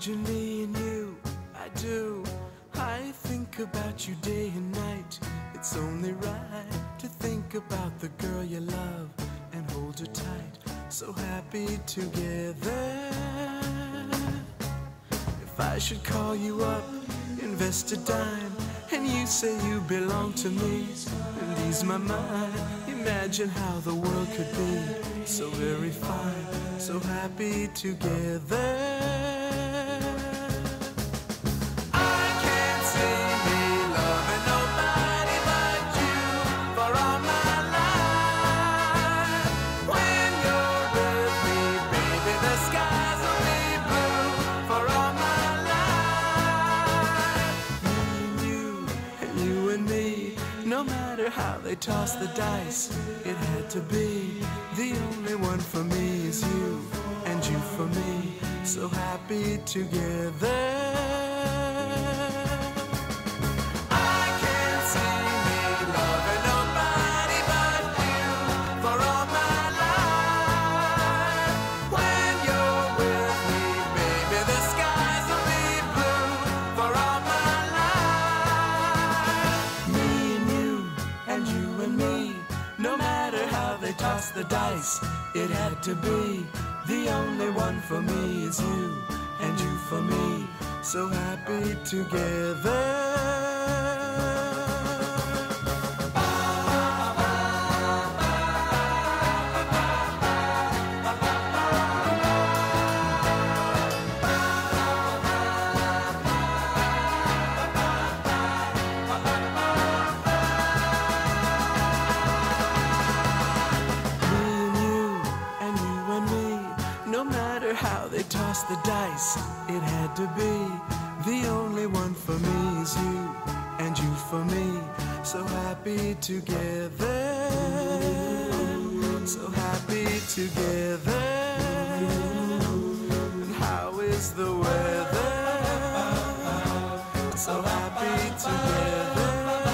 Imagine me and you, I do. I think about you day and night. It's only right to think about the girl you love and hold her tight. So happy together. If I should call you up, invest a dime, and you say you belong to me, and ease my mind. Imagine how the world could be so very fine, so happy together. How they toss the dice, it had to be. The only one for me is you, and you for me, so happy together. Toss the dice, it had to be. The only one for me is you, and you for me, so happy together. How they toss the dice, it had to be. The only one for me is you, and you for me, so happy together. So happy together. And how is the weather? So happy together.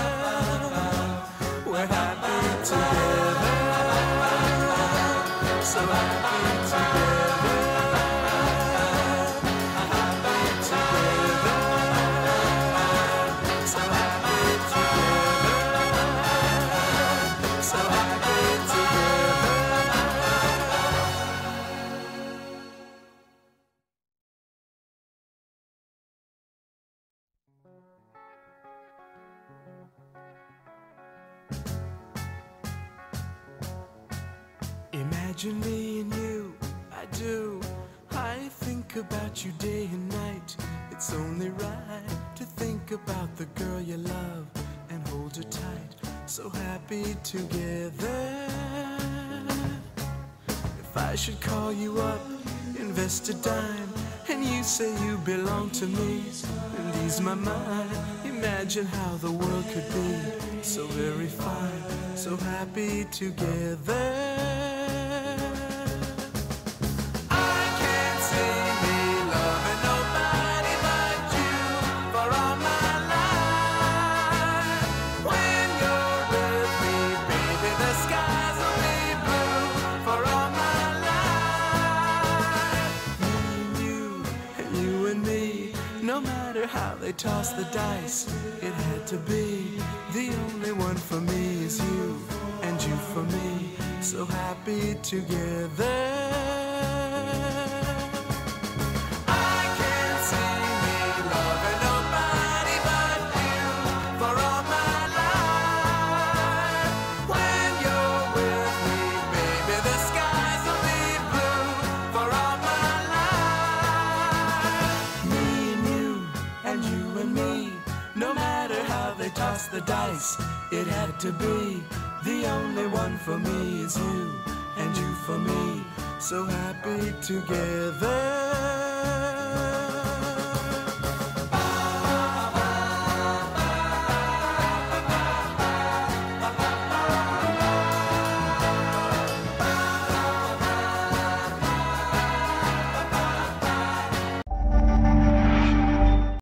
We're happy together. So happy together. Imagine me and you, I do. I think about you day and night. It's only right to think about the girl you love and hold her tight, so happy together. If I should call you up, invest a dime, and you say you belong to me, and ease my mind. Imagine how the world could be so very fine, so happy together. How they toss the dice, it had to be. The only one for me is you, and you for me, so happy together. Toss the dice, it had to be. The only one for me is you, and you for me, so happy together.